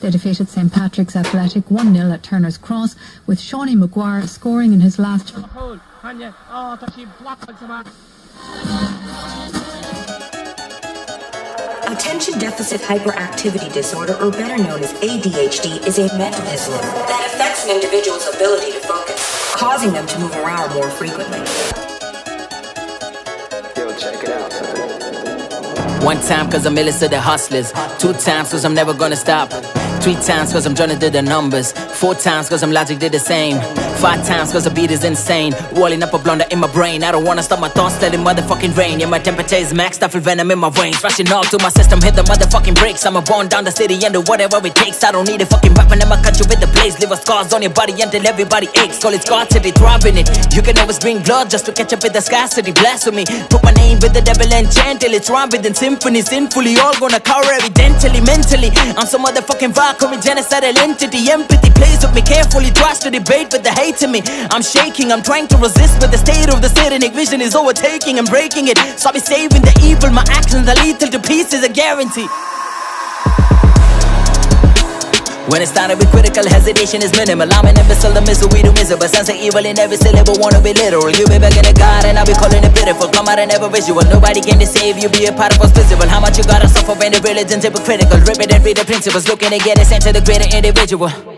They defeated St Patrick's Athletic 1-0 at Turner's Cross, with Shawnee Maguire scoring in his last... Attention deficit hyperactivity disorder, or better known as ADHD, is a mental disorder that affects an individual's ability to focus, causing them to move around more frequently. Yo, check it out, son. 1 time cause I'm illest to the hustlers, 2 times cause I'm never gonna stop, 3 times cause I'm trying to do the numbers, 4 times cause I'm logic did the same, 5 times cause the beat is insane, walling up a blunder in my brain. I don't wanna stop my thoughts, let it motherfucking rain. Yeah, my temperature is maxed, I feel venom in my veins, rushing all through my system, hit the motherfucking brakes. I'm a born down the city and do whatever it takes. I don't need a fucking weapon, I'ma cut you with the blaze. Leave a scars on your body until everybody aches. Call it scarcity, thrive in it. You can always bring blood just to catch up with the scarcity. Blasphemy, put my name with the devil and chant till it's rhyme within symphony. Sinfully, all gonna cover evidently, mentally. I'm some motherfucking vacuum, genocidal entity. Empathy plays with me carefully, tries to debate with the hate in me. I'm shaking, I'm trying to resist, but the state of the satanic vision is overtaking and breaking it. So I'll be saving the evil, my actions are lethal to pieces, a guarantee. When it started with critical hesitation is minimal. I'm an imbecile, a missile, we do miserable. Sense of evil in every syllable, wanna be literal. You be begging to God and I'll be calling it pitiful. Come out and never visual, nobody can deceive you, be a part of us visible. How much you gotta suffer when the religion's hypocritical. Rip it and read the principles, looking to get a sense of the greater individual.